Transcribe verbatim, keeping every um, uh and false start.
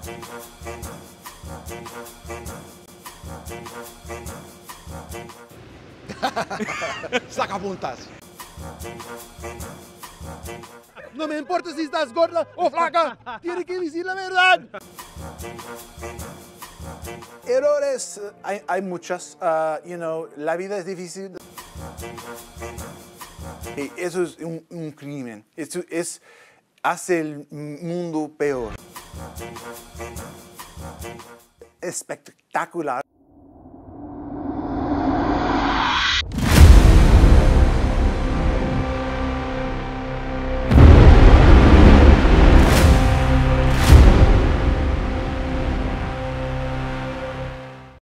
Sacapuntas. No me importa si estás gorda o flaca, tiene que decir la verdad. Errores, uh, hay, hay muchas, uh, you know, la vida es difícil. Y eso es un, un crimen, eso es, hace el mundo peor. Espectacular.